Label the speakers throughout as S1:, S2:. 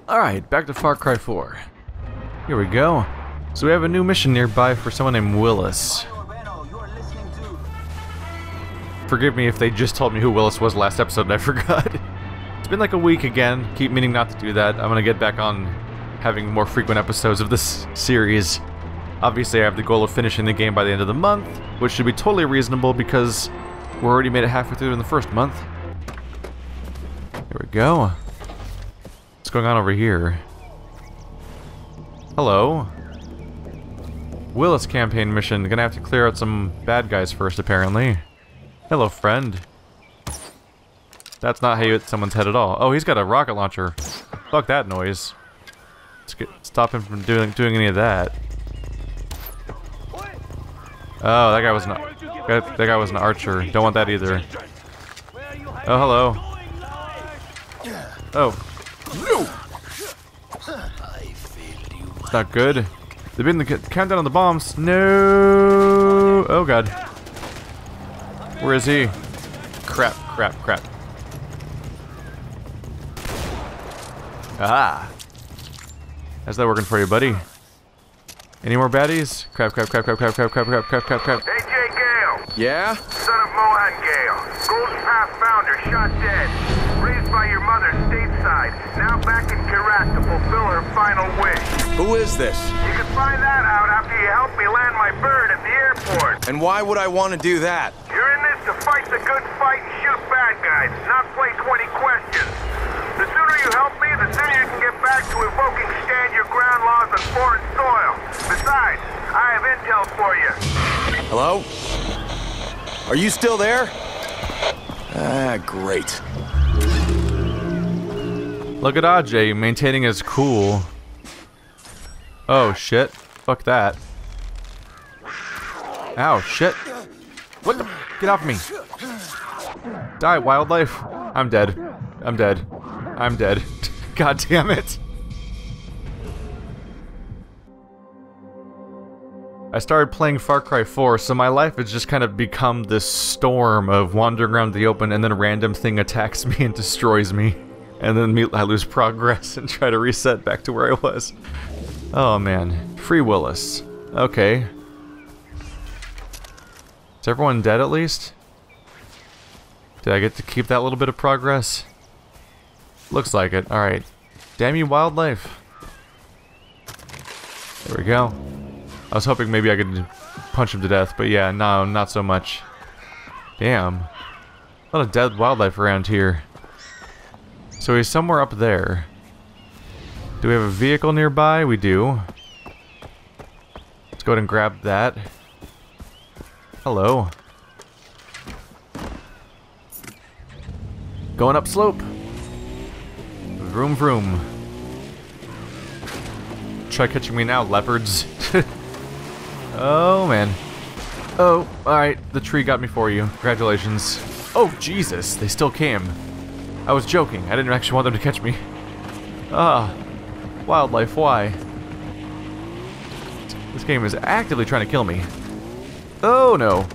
S1: Alright, back to Far Cry 4. Here we go. So we have a new mission nearby for someone named Willis. Forgive me if they just told me who Willis was last episode and I forgot. It's been like a week again. Keep meaning not to do that. I'm gonna get back on having more frequent episodes of this series. Obviously I have the goal of finishing the game by the end of the month, which should be totally reasonable because we already made it halfway through in the first month. Here we go. What's going on over here? Hello. Willis campaign mission. Gonna have to clear out some bad guys first, apparently. Hello, friend. That's not how you hit someone's head at all. Oh, he's got a rocket launcher. Fuck that noise. Stop him from doing any of that. Oh, that guy was an archer. Don't want that either. Oh, hello. Oh. It's not good. They've been the countdown on the bombs. No. Oh god. Where is he? Crap, crap, crap. Ah. How's that working for you, buddy? Any more baddies? Crap, crap, crap, crap, crap, crap, crap, crap, crap, crap, crap.
S2: Ajay Ghale.
S3: Yeah?
S2: Son of Mohan Ghale. Golden Path founder, shot dead. Raised by your mother stateside. Now back in Kyrat to fulfill her final wish.
S3: Who is this?
S2: You can find that out after you help me land my bird at the airport.
S3: And why would I want to do that?
S2: You're in this to fight the good fight and shoot bad guys, not play 20 questions. The sooner you help me, the sooner you can get back to evoking stand your ground laws on foreign soil. Besides, I have intel for you.
S3: Hello? Are you still there? Ah, great.
S1: Look at Ajay maintaining his cool. Oh shit. Fuck that. Ow, shit. What the? Get off me. Die, wildlife. I'm dead. I'm dead. I'm dead. God damn it. I started playing Far Cry 4, so my life has just kind of become this storm of wandering around the open and then a random thing attacks me and destroys me. And then I lose progress and try to reset back to where I was. Oh man. Free Willis. Okay. Is everyone dead at least? Did I get to keep that little bit of progress? Looks like it. Alright. Damn you, wildlife. There we go. I was hoping maybe I could punch him to death, but yeah, no, not so much. Damn. A lot of dead wildlife around here. So he's somewhere up there. Do we have a vehicle nearby? We do. Let's go ahead and grab that. Hello. Going up slope. Vroom vroom. Try catching me now, leopards. Oh man. Oh, alright. The tree got me for you. Congratulations. Oh, Jesus. They still came. I was joking. I didn't actually want them to catch me. Ah. Wildlife, why? This game is actively trying to kill me. Oh no.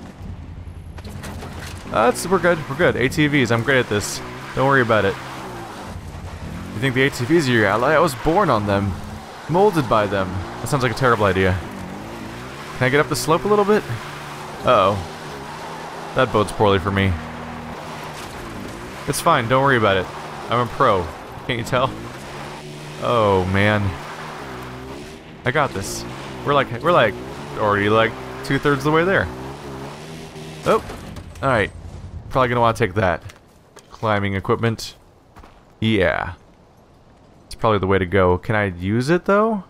S1: We're good. We're good. ATVs. I'm great at this. Don't worry about it. You think the ATVs are your ally? I was born on them. Molded by them. That sounds like a terrible idea. Can I get up the slope a little bit? Uh-oh. That bodes poorly for me. It's fine, don't worry about it. I'm a pro. Can't you tell? Oh, man. I got this. We're like already like 2/3 of the way there. Oh. Alright. Probably gonna want to take that. Climbing equipment. Yeah. It's probably the way to go. Can I use it, though?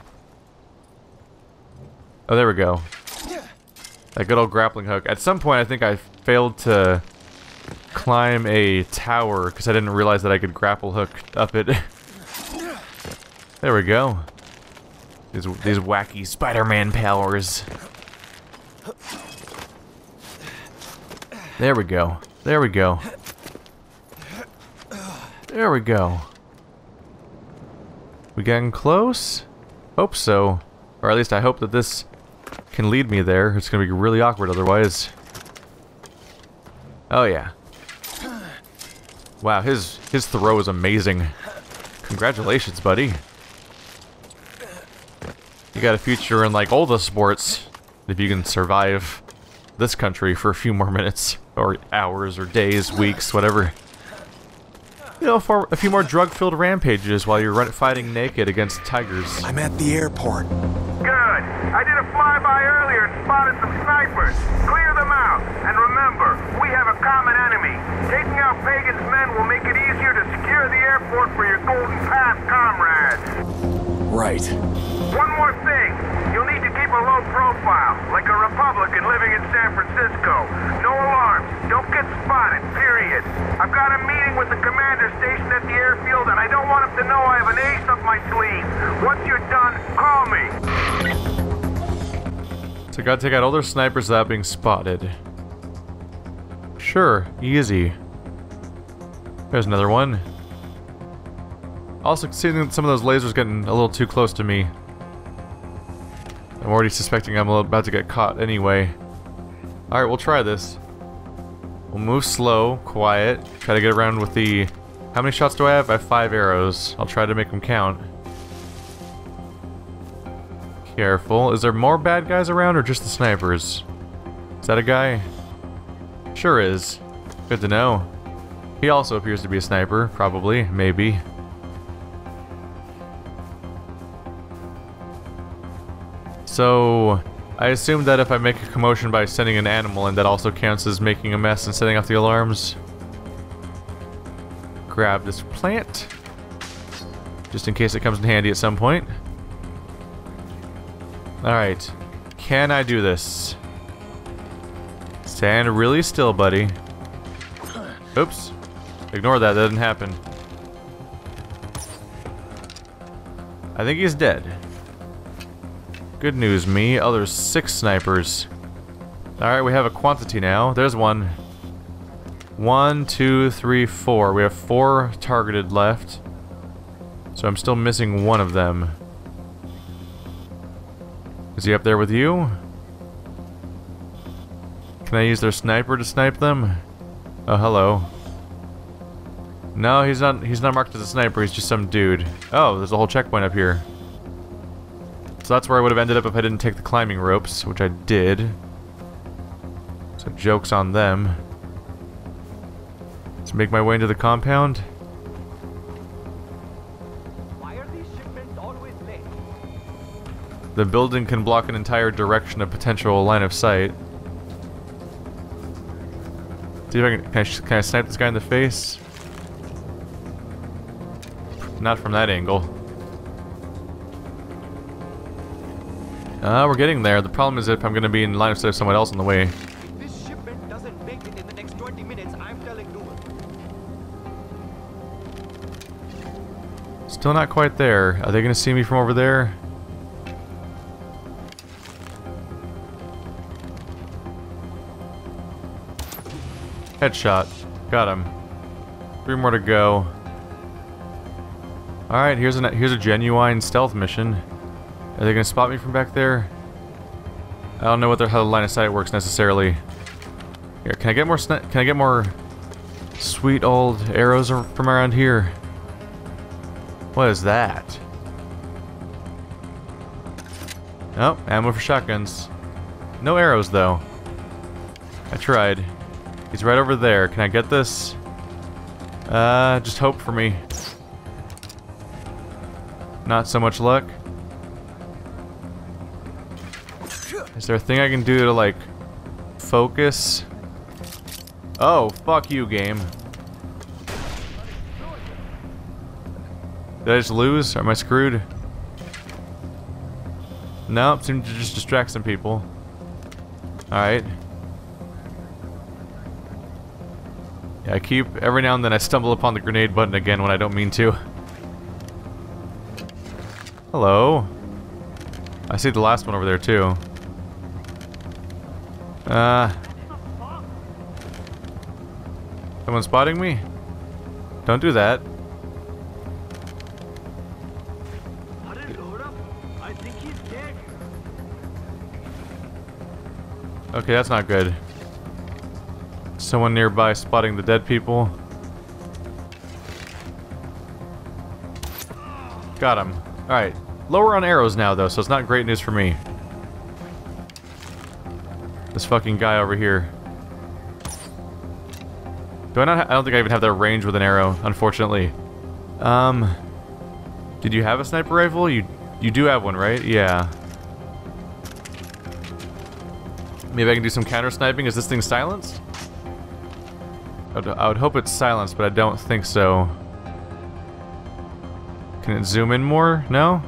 S1: Oh, there we go. That good old grappling hook. At some point, I think I failed to climb a tower because I didn't realize that I could grapple hook up it. There we go. These wacky Spider-Man powers. There we go. There we go. There we go. We getting close? Hope so. Or at least I hope that this can lead me there. It's gonna be really awkward otherwise. Oh yeah. Wow, his throw is amazing. Congratulations, buddy. You got a future in like all the sports if you can survive this country for a few more minutes, or hours, or days, weeks, whatever. You know, for a few more drug-filled rampages while you're fighting naked against tigers.
S3: I'm at the airport.
S2: Good. I did a flyby earlier and spotted some snipers. Clear them out. And remember, we have a common enemy. Taking out Pagan's men will make it easier to secure the airport for your Golden Path comrades.
S3: Right.
S2: One more thing. You'll need to keep a low profile, like a Republican living in San Francisco. No alarms. Don't get spotted, period. I've got a meeting with the commander stationed at the airfield, and I don't want him to know I have an ace up my sleeve. Once you're done, call me.
S1: So gotta take out all their snipers without being spotted. Sure, easy. There's another one. Also, seeing some of those lasers getting a little too close to me. I'm already suspecting I'm about to get caught anyway. Alright, we'll try this. We'll move slow, quiet, try to get around with the... How many shots do I have? I have 5 arrows. I'll try to make them count. Careful. Is there more bad guys around or just the snipers? Is that a guy? Sure is. Good to know. He also appears to be a sniper, probably, maybe. So, I assume that if I make a commotion by sending an animal, and that also counts as making a mess and setting off the alarms. Grab this plant, just in case it comes in handy at some point. Alright, can I do this? Stand really still, buddy. Oops. Ignore that, that didn't happen. I think he's dead. Good news, me. Oh, there's 6 snipers. Alright, we have a quantity now. There's one. 1, 2, 3, 4. We have 4 targeted left. So I'm still missing one of them. Is he up there with you? Can I use their sniper to snipe them? Oh, hello. No, he's not marked as a sniper, he's just some dude. Oh, there's a whole checkpoint up here. So that's where I would have ended up if I didn't take the climbing ropes, which I did. So joke's on them. Let's make my way into the compound.
S4: Why are these shipments always late?
S1: The building can block an entire direction of potential line of sight. See if I can I snipe this guy in the face? Not from that angle. We're getting there. The problem is if I'm going to be in line of sight of someone else on the way.
S4: If this shipment doesn't make it in the next 20 minutes, I'm telling no one.
S1: Still not quite there. Are they going to see me from over there? Headshot. Got him. 3 more to go. Alright, here's a genuine stealth mission. Are they gonna spot me from back there? I don't know how the line of sight works necessarily. Here, can I get more sweet old arrows from around here? What is that? Oh, ammo for shotguns. No arrows though. I tried. He's right over there. Can I get this? Just hope for me. Not so much luck. Is there a thing I can do to, like, focus? Oh, fuck you, game. Did I just lose? Or am I screwed? Nope, seemed to just distract some people. Alright. Yeah, every now and then I stumble upon the grenade button again when I don't mean to. Hello. I see the last one over there too. Someone spotting me? Don't do that.
S4: I think he's dead.
S1: Okay, that's not good. Someone nearby spotting the dead people. Got him. Alright. Lower on arrows now, though, so it's not great news for me. This fucking guy over here. Do I not I don't think I even have that range with an arrow, unfortunately. Did you have a sniper rifle? You do have one, right? Yeah. Maybe I can do some counter sniping. Is this thing silenced? I would hope it's silenced, but I don't think so. Can it zoom in more? No?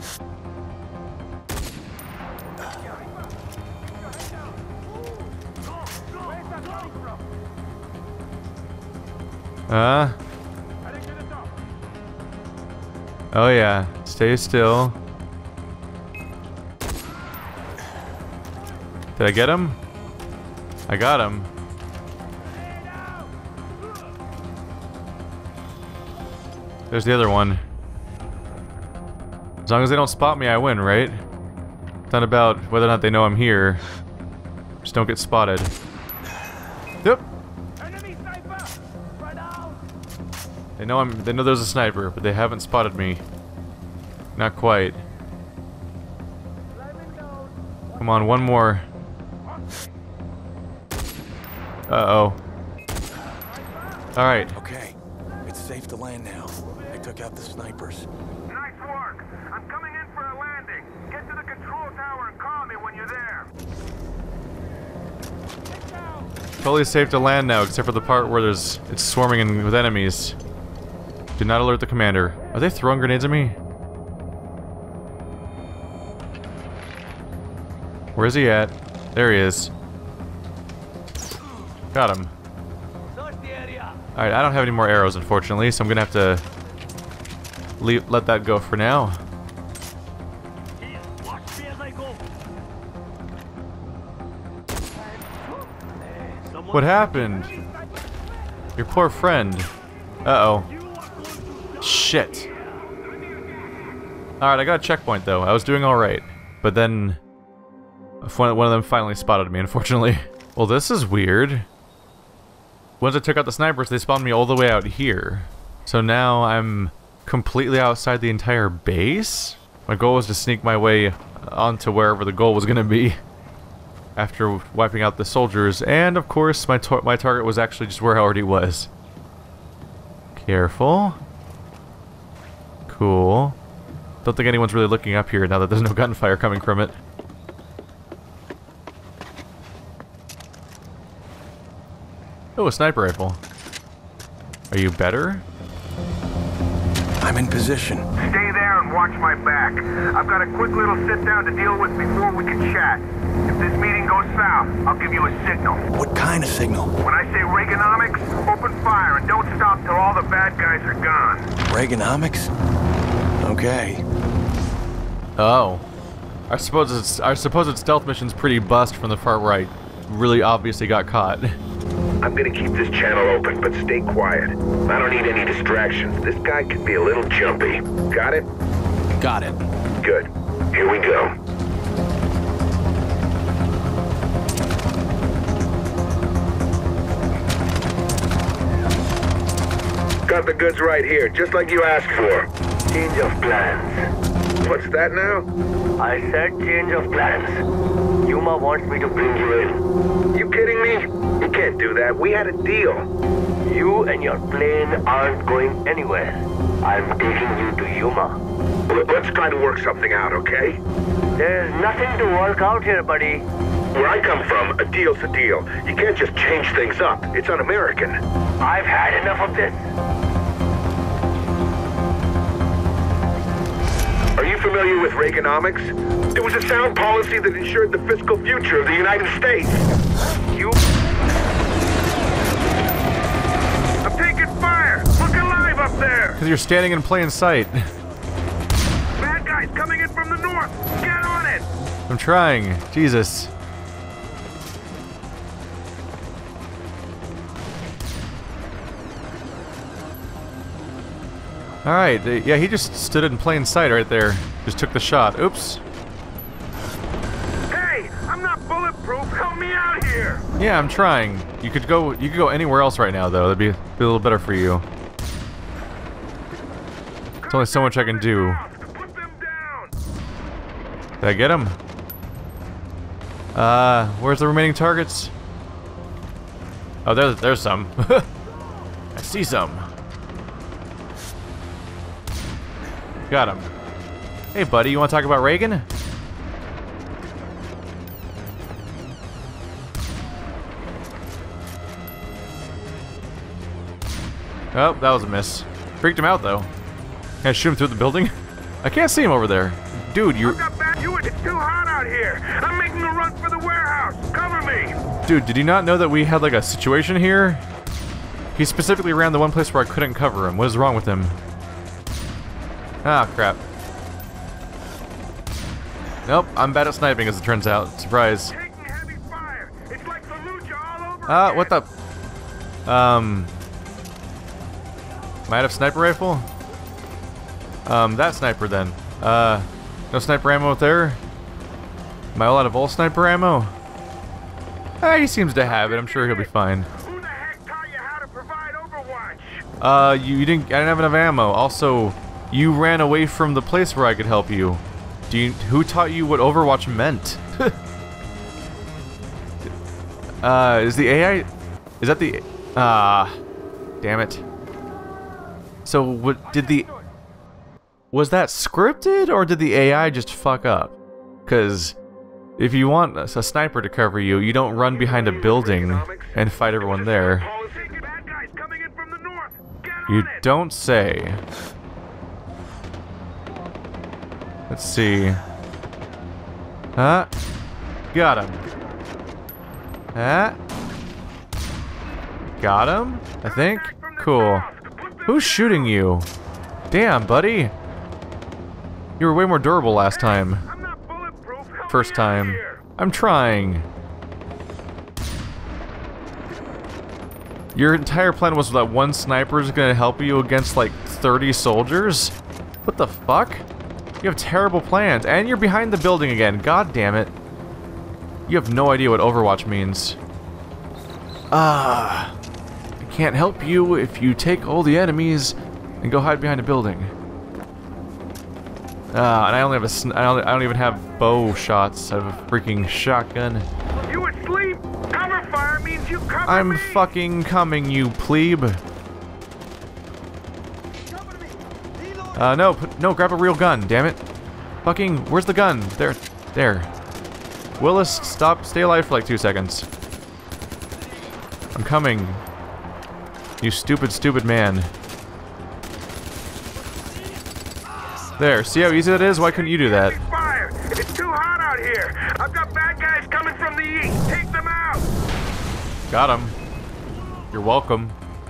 S1: Oh yeah, stay still. Did I get him? I got him. There's the other one. As long as they don't spot me, I win, right? It's not about whether or not they know I'm here. Just don't get spotted. Yep. They know there's a sniper, but they haven't spotted me. Not quite. Come on, one more. Uh-oh. Alright.
S3: Okay, it's safe to land now. I took out the snipers.
S2: Nice work. I'm coming in for a landing. Get to the control tower and call me when you're there.
S1: Totally safe to land now, except for the part where it's swarming in with enemies. Do not alert the commander. Are they throwing grenades at me? Where is he at? There he is. Got him. Alright, I don't have any more arrows, unfortunately, so I'm gonna have to let that go for now. What happened? Your poor friend. Uh-oh. Shit. Alright, I got a checkpoint, though. I was doing alright. But then one of them finally spotted me, unfortunately. Well, this is weird. Once I took out the snipers, they spawned me all the way out here. So now I'm completely outside the entire base? My goal was to sneak my way onto wherever the goal was gonna be. After wiping out the soldiers, and of course my target was actually just where I already was. Careful. Cool. Don't think anyone's really looking up here now that there's no gunfire coming from it. Oh, a sniper rifle. Are you better?
S3: I'm in position.
S2: Stay there and watch my back. I've got a quick little sit down to deal with before we can chat. If this meeting goes south, I'll give you a signal.
S3: What kind of signal?
S2: When I say Reaganomics, open fire and don't stop till all the bad guys are gone.
S3: Reaganomics? Okay.
S1: Oh. I suppose its stealth mission's pretty bust from the far right. Really obviously got caught.
S2: I'm gonna keep this channel open, but stay quiet. I don't need any distractions. This guy could be a little jumpy. Got it?
S3: Got it.
S2: Good. Here we go. Got the goods right here, just like you asked for.
S5: Change of plans.
S2: What's that now?
S5: I said change of plans. Yuma wants me to bring you in.
S2: You kidding me? You can't do that. We had a deal.
S5: You and your plane aren't going anywhere. I'm taking you to Yuma.
S2: Let's try to work something out, okay?
S5: There's nothing to work out here, buddy.
S2: Where I come from, a deal's a deal. You can't just change things up. It's un-American.
S5: I've had enough of this.
S2: Are you familiar with Reaganomics? It was a sound policy that ensured the fiscal future of the United States. I'm taking fire! Look alive up there!
S1: Because you're standing in plain sight.
S2: Bad guys coming in from the north! Get on it!
S1: I'm trying. Jesus. Alright, yeah, he just stood in plain sight right there. Just took the shot. Oops.
S2: Hey! I'm not bulletproof! Help me out here!
S1: Yeah, I'm trying. You could go anywhere else right now, though. That'd be a little better for you.
S2: Come
S1: There's only so much I can do.
S2: Put them down.
S1: Did I get him? Where's the remaining targets? Oh, there's some. I see some. Got him. Hey, buddy, you want to talk about Reagan? Oh, that was a miss. Freaked him out, though. Can I shoot him through the building? I can't see him over there. Dude,
S2: It's too hot out here. I'm making a run for the warehouse. Cover me.
S1: Dude, did you not know that we had, like, a situation here? He specifically ran the one place where I couldn't cover him. What is wrong with him? Ah, crap. Nope, I'm bad at sniping, as it turns out. Surprise.
S2: Taking heavy fire. It's like Fallujah all over again.
S1: What the... Might have sniper rifle? That sniper then. No sniper ammo there? Am I all out of all sniper ammo? He seems to have it. I'm sure he'll be fine.
S2: Who the heck taught you how to provide Overwatch?
S1: You didn't... I didn't have enough ammo. Also, you ran away from the place where I could help you. Who taught you what Overwatch meant? Is the AI... Is that the... damn it. So, what did the... Was that scripted, or did the AI just fuck up? Because if you want a sniper to cover you, you don't run behind a building and fight everyone there.
S2: Bad guys coming in from the north. Get
S1: You
S2: on it.
S1: don't say. Let's see. Huh? Got him. Huh? Got him? I think? Cool. Who's shooting you? Damn, buddy. You were way more durable last time.
S2: I'm not bulletproof. Help
S1: First
S2: me out
S1: time.
S2: here.
S1: I'm trying. Your entire plan was that one sniper is gonna help you against like 30 soldiers? What the fuck? You have terrible plans, and you're behind the building again. God damn it. You have no idea what Overwatch means. I can't help you if you take all the enemies and go hide behind a building. And I only have I don't even have bow shots. I have a freaking shotgun.
S2: You asleep? Cover fire means you cover
S1: I'm
S2: me.
S1: fucking coming, you plebe. No, grab a real gun, damn it. Fucking, where's the gun? There. Willis, stay alive for like 2 seconds. I'm coming. You stupid man. There, see how easy that is? Why couldn't you do that?
S2: Fire. It's too hot out here. I've got bad guys coming from the east. Take them out.
S1: Got him. You're welcome.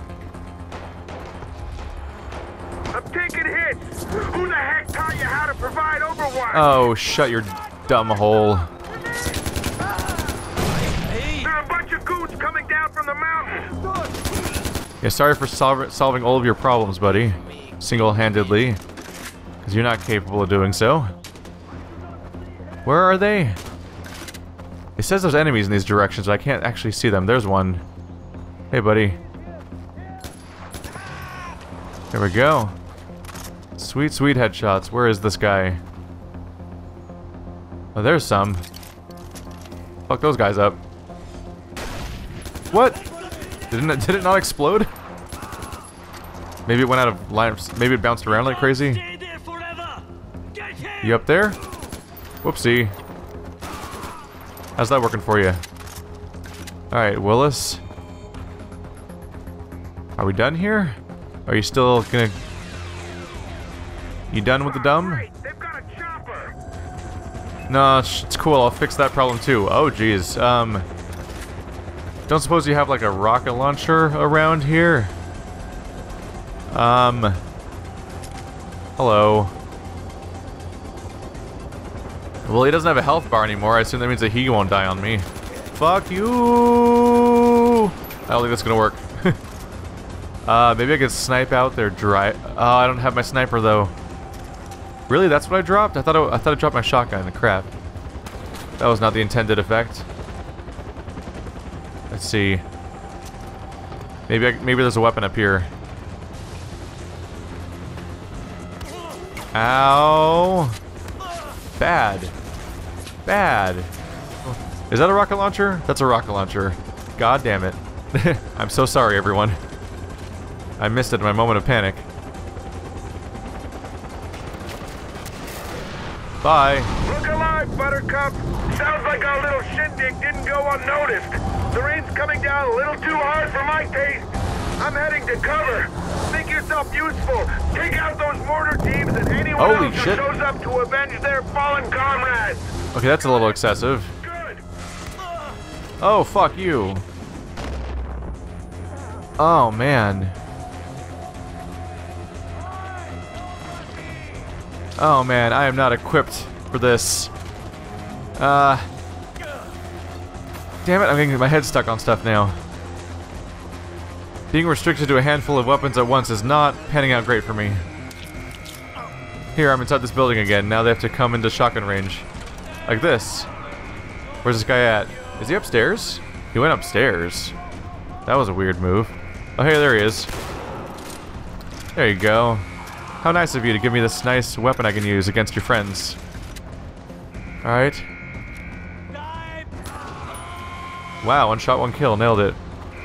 S2: I'm taking hits. Who the heck taught you how to provide Overwatch?
S1: Oh, shut your dumb hole.
S2: There are a bunch of goons coming down from the mountain.
S1: Yeah, sorry for solving all of your problems, buddy. Single-handedly. Because you're not capable of doing so. Where are they? It says there's enemies in these directions, but I can't actually see them. There's one. Hey, buddy. There we go. Sweet, sweet headshots. Where is this guy? Oh, there's some. Fuck those guys up. What? Did it not explode? Maybe it went out of line. Maybe it bounced around like crazy. You up there? Whoopsie. How's that working for you? Alright, Willis. Are we done here? Are you still gonna... You done with the dumb?
S2: They've got a chopper.
S1: No, it's cool. I'll fix that problem too. Oh, jeez. Don't suppose you have like a rocket launcher around here? Hello. Well, he doesn't have a health bar anymore. I assume that means that he won't die on me. Fuck you! I don't think that's gonna work. Maybe I could snipe out their dry... Oh, I don't have my sniper though. Really? That's what I dropped? I thought I dropped my shotgun. Crap. That was not the intended effect. Let's see. Maybe there's a weapon up here. Ow. Bad. Bad. Is that a rocket launcher? That's a rocket launcher. God damn it. I'm so sorry, everyone. I missed it in my moment of panic. Bye.
S2: Look alive, Buttercup! Sounds like our little shindig didn't go unnoticed. The rain's coming down a little too hard for my taste. I'm heading to cover. Make yourself useful. Take out those mortar teams and anyone
S1: Holy
S2: else who
S1: shit.
S2: shows up to avenge their fallen comrades.
S1: Okay, that's a little excessive.
S2: Good.
S1: Oh, fuck you. Oh, man. Oh, man, I am not equipped for this. Damn it, I'm getting my head stuck on stuff now. Being restricted to a handful of weapons at once is not panning out great for me. Here, I'm inside this building again. Now they have to come into shotgun range. Like this. Where's this guy at? Is he upstairs? He went upstairs. That was a weird move. Oh, hey, there he is. There you go. How nice of you to give me this nice weapon I can use against your friends. Alright. Wow, one shot, one kill. Nailed it.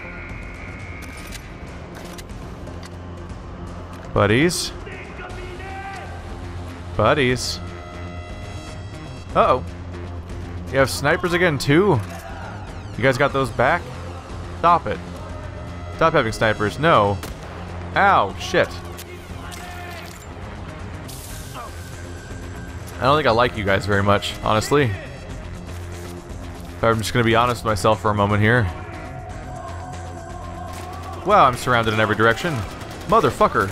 S1: Buddies. Buddies. Uh-oh. You have snipers again, too? You guys got those back? Stop it. Stop having snipers. No. Ow, shit. I don't think I like you guys very much, honestly. But I'm just gonna be honest with myself for a moment here. Wow, I'm surrounded in every direction. Motherfucker.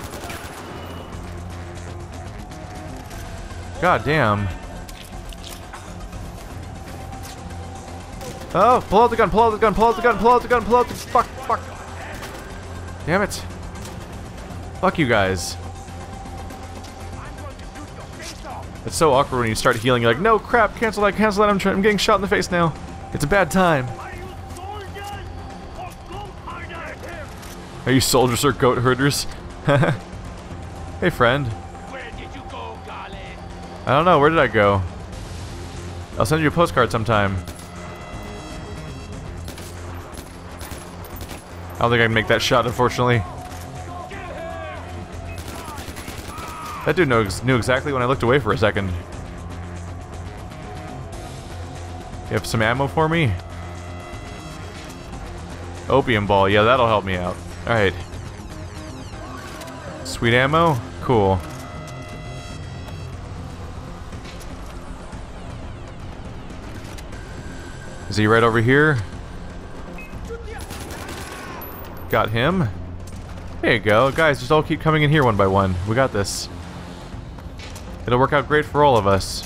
S1: God damn. Oh, pull out the gun, pull out the gun, pull out the gun, pull out the gun, pull out the... Fuck, fuck. Damn it. Fuck you guys. It's so awkward when you start healing. You're like, no, crap, cancel that, I'm getting shot in the face now. It's a bad time. Are you soldiers or goat herders? Hey, friend.
S4: Where did you go, Ghale?
S1: I don't know, where did I go? I'll send you a postcard sometime. I don't think I can make that shot, unfortunately. That dude knew exactly when I looked away for a second. You have some ammo for me? Opium ball, yeah, that'll help me out. Alright. Sweet ammo? Cool. Is he right over here? Got him. There you go. Guys, just all keep coming in here one by one. We got this. It'll work out great for all of us.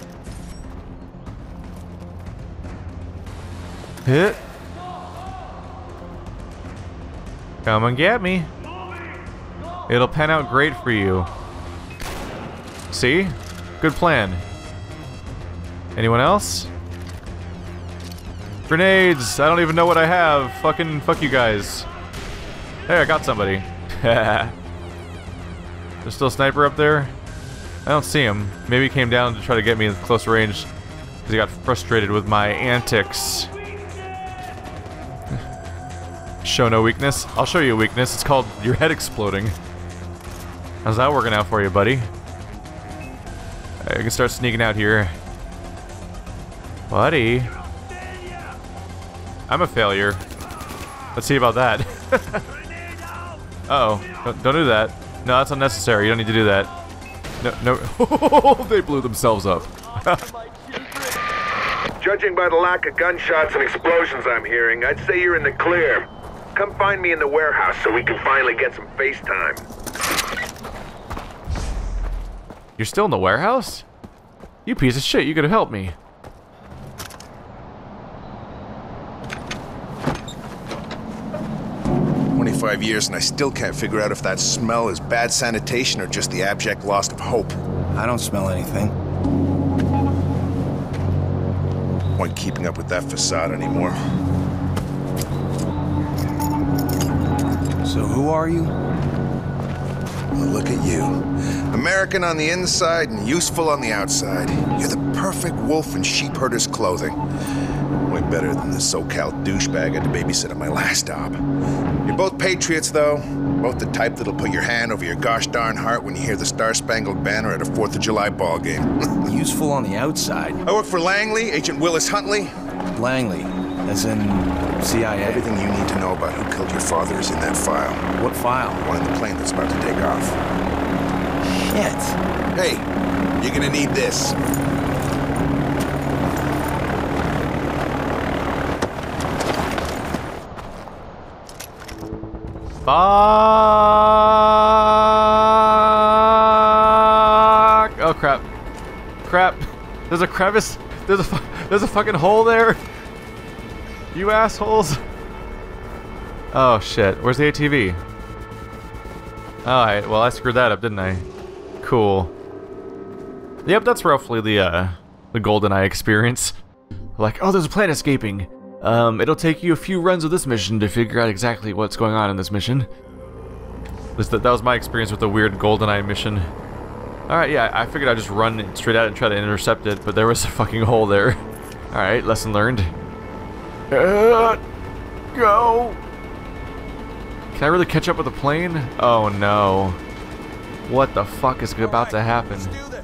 S1: Hit. Come and get me. It'll pan out great for you. See? Good plan. Anyone else? Grenades! I don't even know what I have. Fucking fuck you guys. Hey, I got somebody. There's still a sniper up there? I don't see him. Maybe he came down to try to get me in close range because he got frustrated with my antics. Show no weakness? I'll show you a weakness. It's called your head exploding. How's that working out for you, buddy? I can start sneaking out here. Buddy. I'm a failure. Let's see about that. Uh-oh. Don't do that. No, that's unnecessary. You don't need to do that. No. They blew themselves up.
S2: Judging by the lack of gunshots and explosions I'm hearing, I'd say you're in the clear. Come find me in the warehouse so we can finally get some FaceTime.
S1: You're still in the warehouse? You piece of shit, you could have helped me.
S6: Years and I still can't figure out if that smell is bad sanitation or just the abject loss of hope.
S3: I don't smell anything.
S6: Point keeping up with that facade anymore.
S3: So who are you?
S6: Well, look at you. American on the inside and useful on the outside. You're the perfect wolf in sheep herder's clothing. Way better than the SoCal douchebag I had to babysit at my last stop. You're both patriots, though. Both the type that'll put your hand over your gosh darn heart when you hear the Star-Spangled Banner at a 4th of July ball game.
S3: Useful on the outside.
S6: I work for Langley, Agent Willis Huntley.
S3: Langley, as in CIA.
S6: Everything you need to know about who killed your father is in that file.
S3: What file?
S6: One in the plane that's about to take off.
S3: Shit.
S6: Hey, you're gonna need this.
S1: Fuck! Oh crap! Crap! There's a crevice. There's a fucking hole there. You assholes! Oh shit! Where's the ATV? Alright, well I screwed that up, didn't I? Cool. Yep, that's roughly the GoldenEye experience. Like, oh, there's a plane escaping. It'll take you a few runs of this mission to figure out exactly what's going on in this mission. That was my experience with the weird GoldenEye mission. Alright, yeah, I figured I'd just run straight out and try to intercept it, but there was a fucking hole there. Alright, lesson learned. Go! Can I really catch up with the plane? Oh no. What the fuck is about to happen?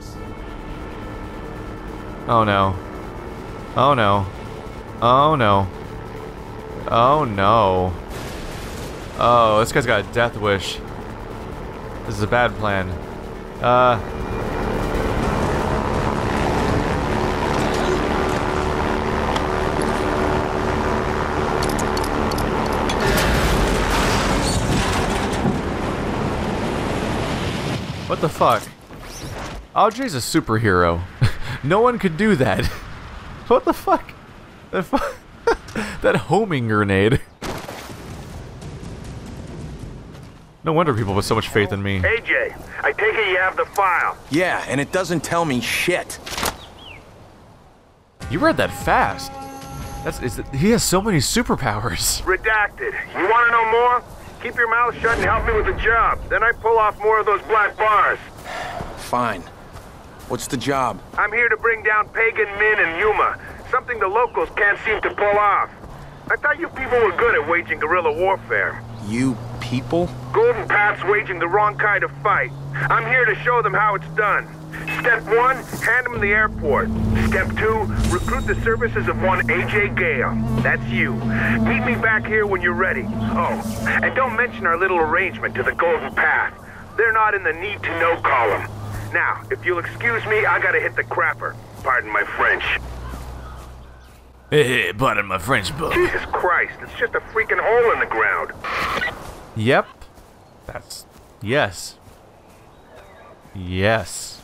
S1: Oh no. Oh no. Oh no. Oh no. Oh, this guy's got a death wish. This is a bad plan. What the fuck? Ajay's a superhero. No one could do that. What the fuck? That homing grenade. No wonder people have so much faith in me.
S2: AJ, I take it you have the file.
S3: Yeah, and it doesn't tell me shit.
S1: You read that fast. He has so many superpowers.
S2: Redacted. You want to know more? Keep your mouth shut and help me with the job. Then I pull off more of those black bars.
S3: Fine. What's the job?
S2: I'm here to bring down Pagan, Min, and Yuma. Something the locals can't seem to pull off. I thought you people were good at waging guerrilla warfare.
S3: You people?
S2: Golden Path's waging the wrong kind of fight. I'm here to show them how it's done. Step 1, hand them the airport. Step 2, recruit the services of one Ajay Ghale. That's you. Meet me back here when you're ready. Oh, and don't mention our little arrangement to the Golden Path. They're not in the need-to-know column. Now, if you'll excuse me, I gotta hit the crapper. Pardon my French.
S1: Hey, pardon my French, bud.
S2: Jesus Christ, it's just a freaking hole in the ground.
S1: Yep. Yes. Yes.